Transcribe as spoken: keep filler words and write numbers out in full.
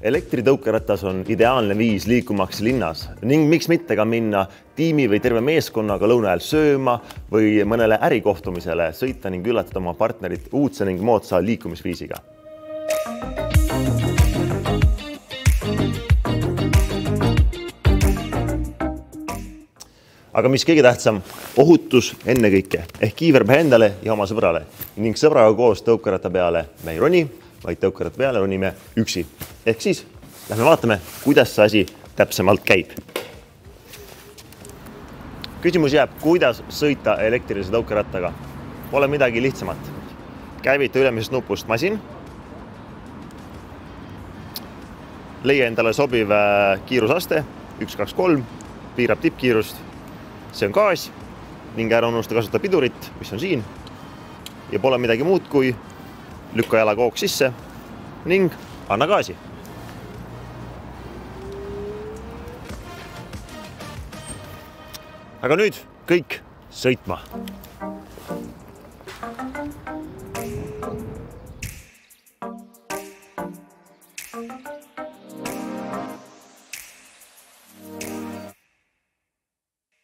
Elektritõukeratas on ideaalne viis liikumaks linnas ning miks mitte ka minna tiimi või terve meeskonnaga lõuna ajal sööma või mõnele ärikohtumisele sõita ning üllatada oma partnerit uudse ning moodsa liikumisviisiga. Aga mis kõige tähtsam, ohutus ennekõike ehk kiiver pähe endale ja oma sõbrale ning sõbraga koos tõukeratta peale me ei roni, vaid tõukeratta peale ronime üksi. Ehk siis lähme vaatame, kuidas see asi täpsemalt käib. Küsimus jääb, kuidas sõita elektrilise tõukerattaga. Pole midagi lihtsamat. Käivita ülemisest nupust masin. Leia endale sobiv kiirusaste, üks, kaks, kolm, piirab tippkiirust. See on gaas ning ära unusta kasutada pidurit, mis on siin. Ja pole midagi muud kui lükka jala kook sisse ning anna gaasi. Aga nüüd kõik sõitma.